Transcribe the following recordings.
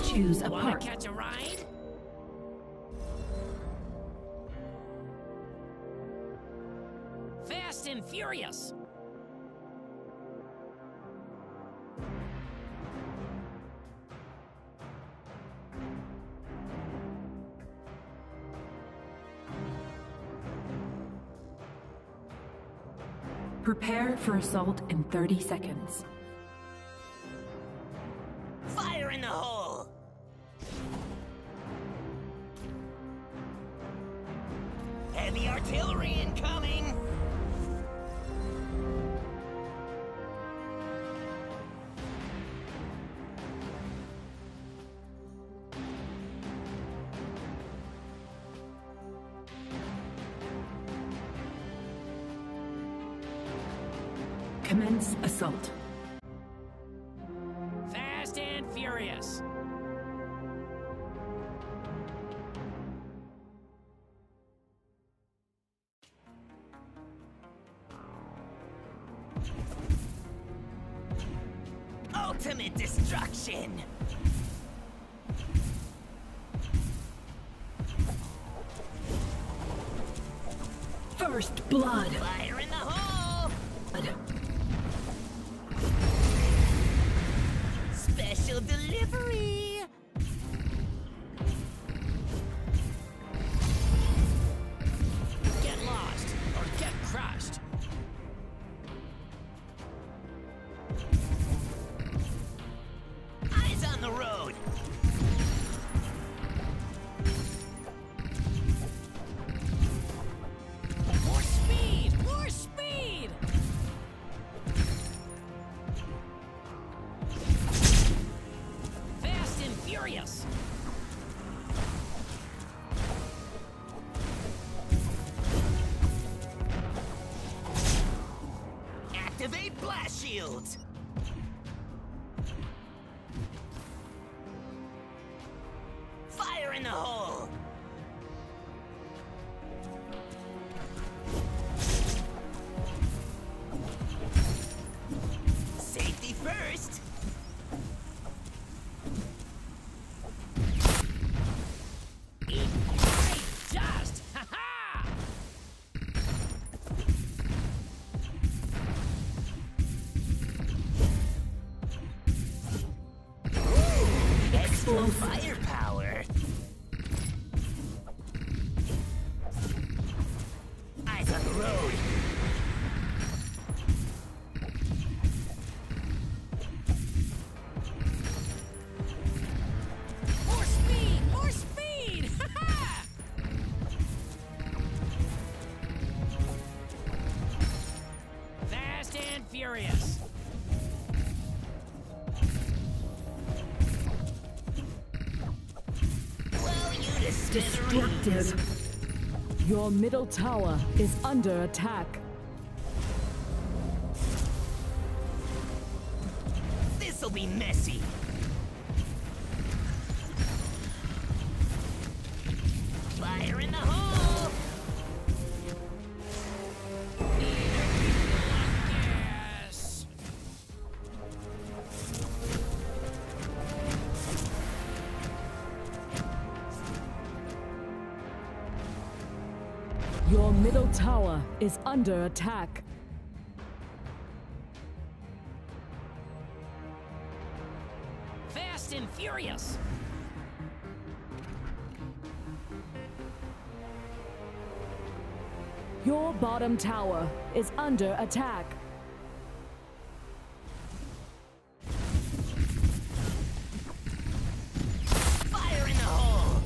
Choose a Wanna part. catch a ride? Fast and Furious. Prepare for assault in 30 seconds. Fire in the hole! Heavy artillery incoming! Commence assault. Fast and Furious. Ultimate destruction! First blood. Fire in the hole! Special delivery! Get lost or get crushed. Eyes on the road! More speed! More speed! Fast and Furious! Activate blast shields! Fire in the hole! Safety first! Eat great dust! Ha-ha! Extra firepower! Eyes on the road! More speed! More speed! Ha-ha! Fast and Furious! Blow you to smithereens! Destructive. Your middle tower is under attack. This'll be messy! Fire in the hole! Yes! Your middle tower is under attack. Fast and Furious! Your bottom tower is under attack. Fire in the hole!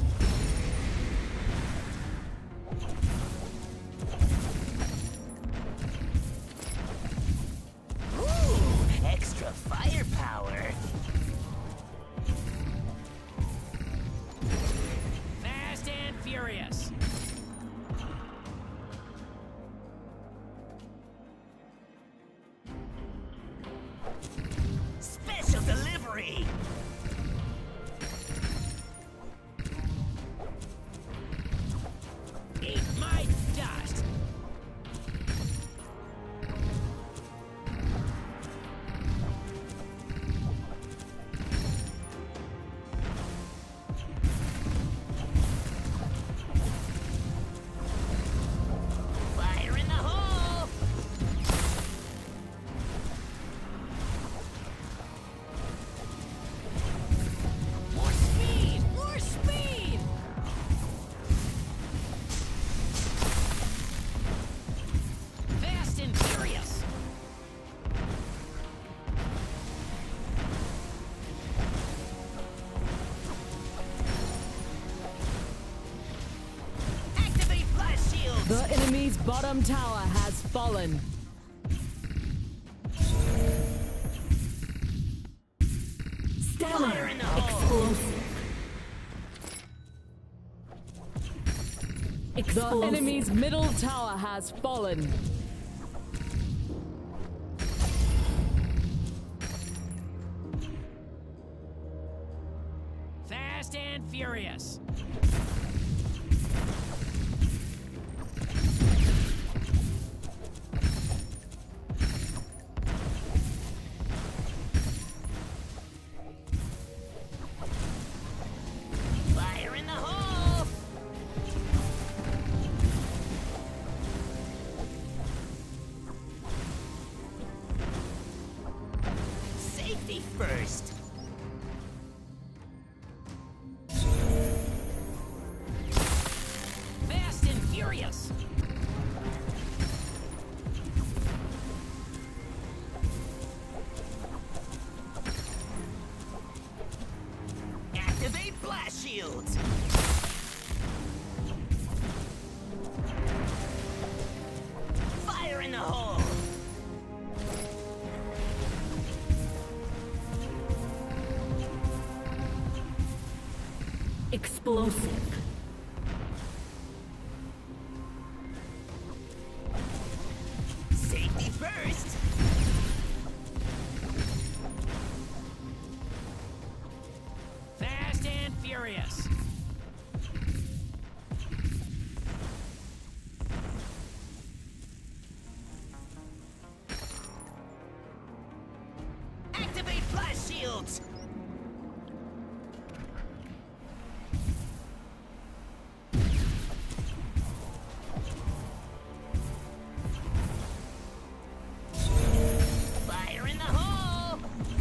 Ooh, extra firepower! Fast and Furious! The enemy's bottom tower has fallen. Stellar explosive. The enemy's middle tower has fallen. Fast and furious. Fire in the hole! Safety first. Fast and furious. Activate blast shields. Fire in the hole. Explosive. Safety first. Fast and furious. Activate blast shields. Fire in the hole!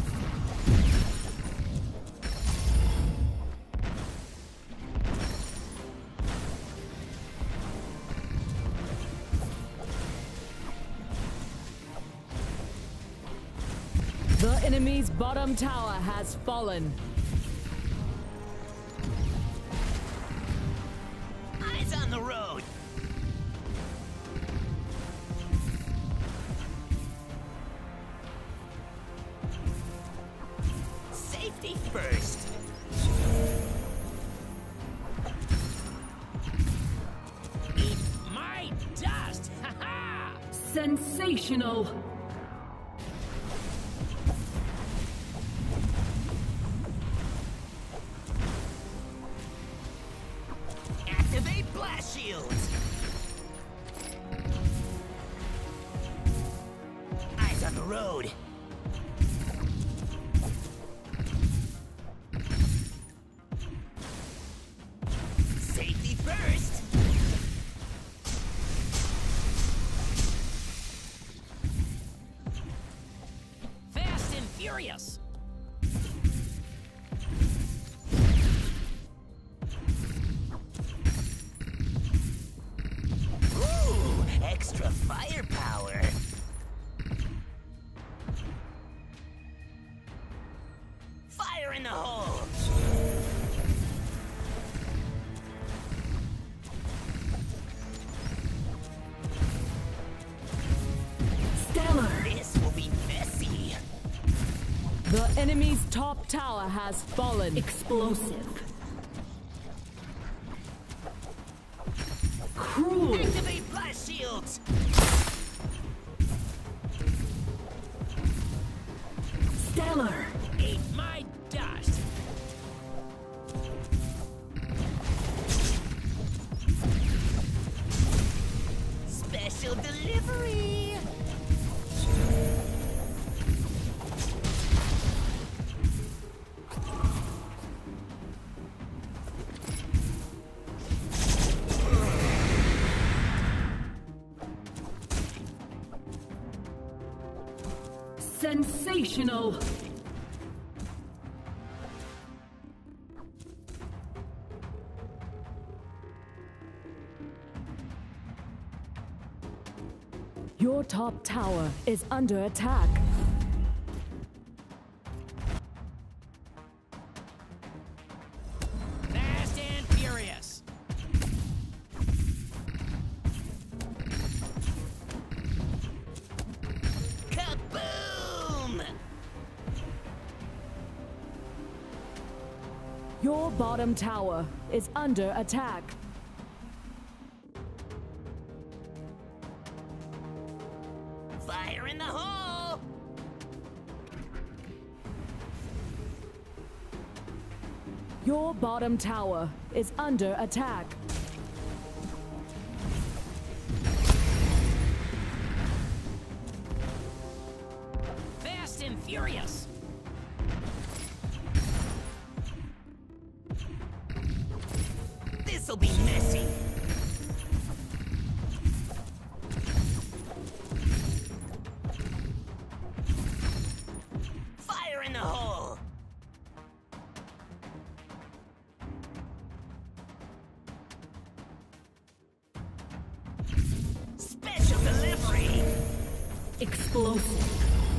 The enemy's bottom tower has fallen. Eyes on the road! Safety first! Eat my dust! Ha ha! Sensational. Activate blast shields! Eyes on the road! Safety first! Fast and furious! Ooh, extra firepower! Fire in the hole! Stellar. This will be messy! The enemy's top tower has fallen. Explosive. Cruel. Activate blast shields! Stellar. Eat my dust! Special delivery! Sensational. Your top tower is under attack. Fast and furious! Your bottom tower is under attack. Fire in the hole! Your bottom tower is under attack. Fast and furious! This'll be messy! Fire in the hole! Special delivery! Explosive.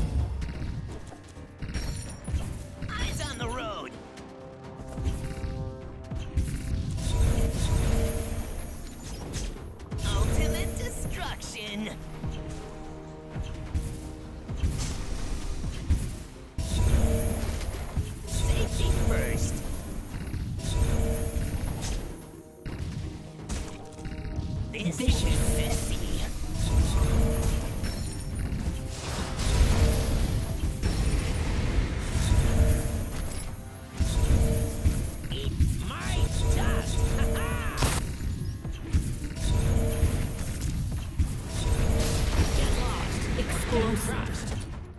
Eyes on the road! Ultimate destruction! Safety first! This is messy! Eat my dust! Ha-ha! Get lost! Explosive. Trust!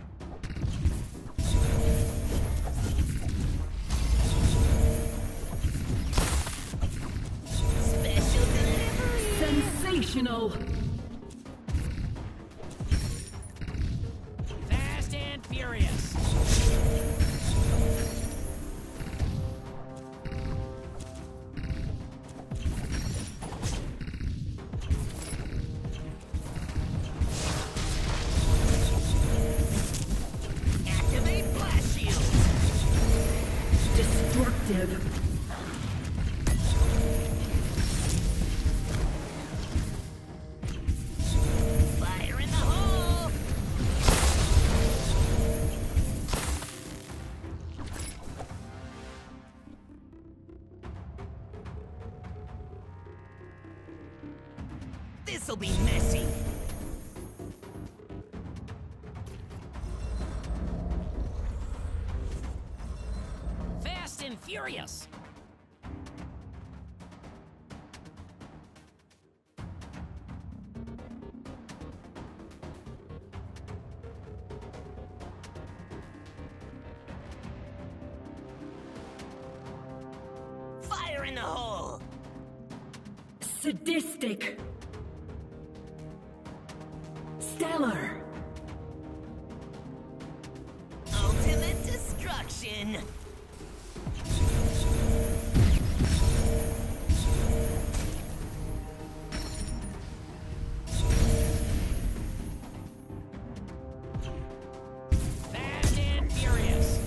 Special delivery! Sensational. Fast and furious! Activate blast shield! Destructive. Fire in the hole! This'll be messy! Fast and furious! Fire in the hole! Sadistic. Stellar. Ultimate destruction! Fast and furious!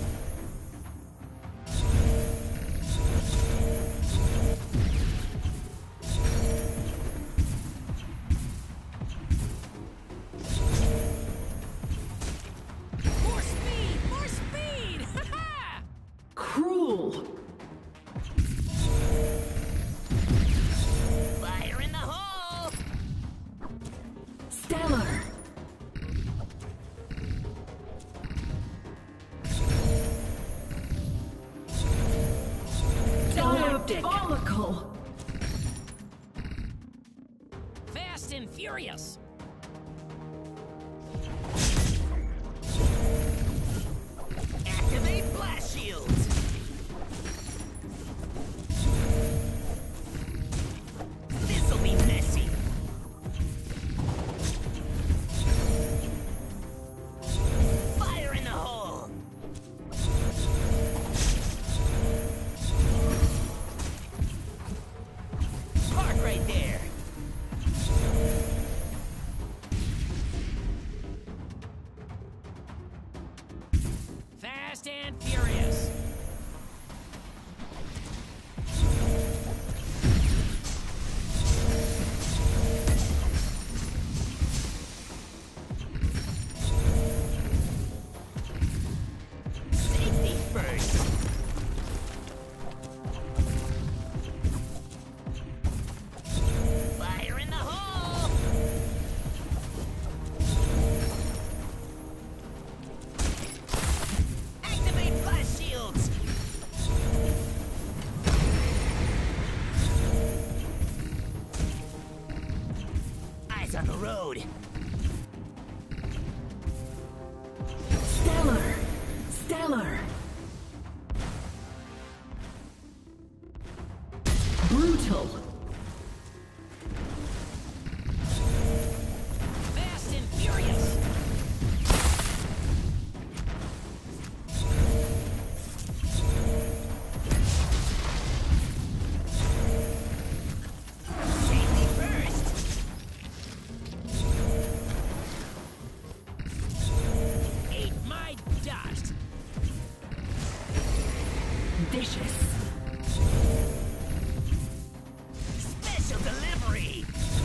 More speed! More speed! Ha-ha! Cruel. Fire in the hole! Stellar. Diabolical. Fast and furious! Activate blast shields! This'll be messy! Fire in the hole! Park right there! on the road. Stellar! Stellar! Brutal! Fast and furious. Safety first. Eat my dust. Vicious! Special delivery.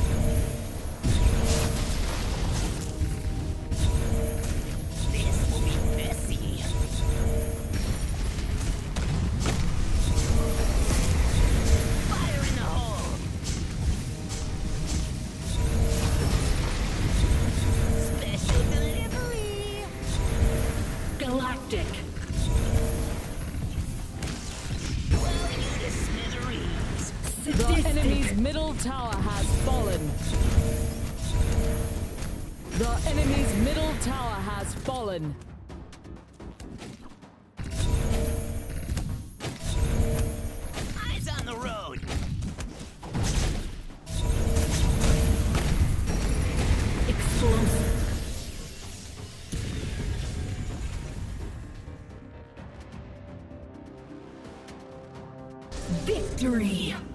This will be messy. Fire in the hole. Special delivery. Galactic! Blow you to smithereens. The enemy's Sadistic! middle tower has fallen. The enemy's middle tower has fallen. Eyes on the road. Explosive! Victory!